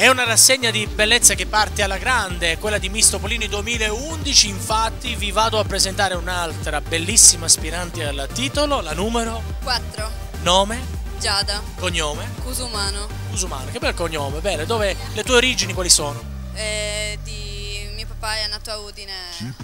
È una rassegna di bellezza che parte alla grande, quella di Miss Topolini 2011, infatti vi vado a presentare un'altra bellissima aspirante al titolo, la numero 4. Nome, Giada. cognome, Cusumano. Cusumano, che bel cognome, bene, dove le tue origini quali sono? Mio papà è nato a Udine.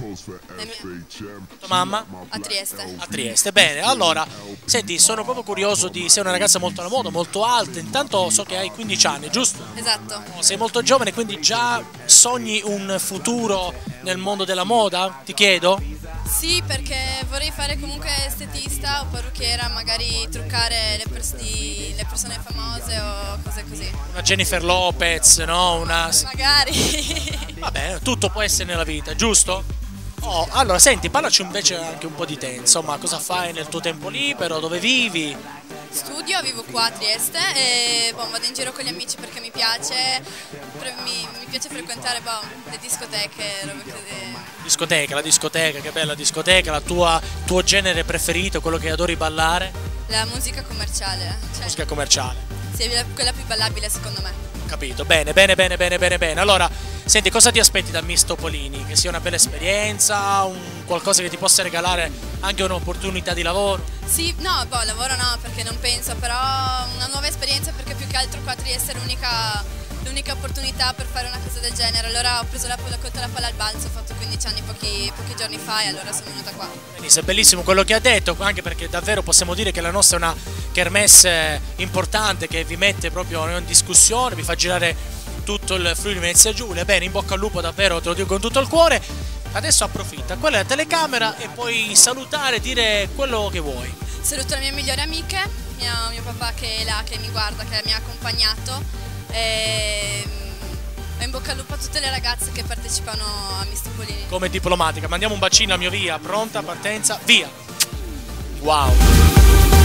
Tua mamma? A Trieste. A Trieste, bene, allora, senti, sono proprio curioso sei una ragazza molto alla moda, molto alta, intanto so che hai 15 anni, giusto? Esatto. Sei molto giovane, quindi già sogni un futuro nel mondo della moda, ti chiedo? Sì, perché vorrei fare comunque estetista o parrucchiera, magari truccare le persone famose o cose così. Una Jennifer Lopez, no? Magari. Vabbè, tutto può essere nella vita, giusto? Oh, allora senti, parlaci invece anche un po' di te, insomma, cosa fai nel tuo tempo libero, dove vivi? Studio, vivo qua a Trieste e vado in giro con gli amici perché mi piace, mi piace frequentare le discoteche, robe così. Discoteca, la discoteca, che bella discoteca, tuo genere preferito, quello che adori ballare? La musica commerciale. Musica commerciale. Sì, è quella più ballabile secondo me. Capito, bene, bene, bene, bene, bene, bene. Allora, senti, cosa ti aspetti da Miss Topolini? Che sia una bella esperienza, qualcosa che ti possa regalare anche un'opportunità di lavoro? Sì, no, lavoro no, perché non penso, però una nuova esperienza perché più che altro qua a Trieste è l'unica opportunità per fare una cosa del genere. Allora ho colto la palla al balzo, ho fatto 15 anni pochi giorni fa e allora sono venuta qua. Benissimo, è bellissimo quello che ha detto, anche perché davvero possiamo dire che la nostra è una kermesse importante che vi mette proprio in discussione, vi fa girare tutto il Friuli Venezia Giulia. Bene, in bocca al lupo davvero, te lo dico con tutto il cuore. Adesso approfitta, quella è la telecamera e puoi salutare, dire quello che vuoi. Saluto le mie migliori amiche, mio papà che è là, che mi guarda, che mi ha accompagnato. E in bocca al lupo a tutte le ragazze che partecipano a Miss Topolini. Come diplomatica, mandiamo un bacino a mio via, pronta, partenza, via! Wow!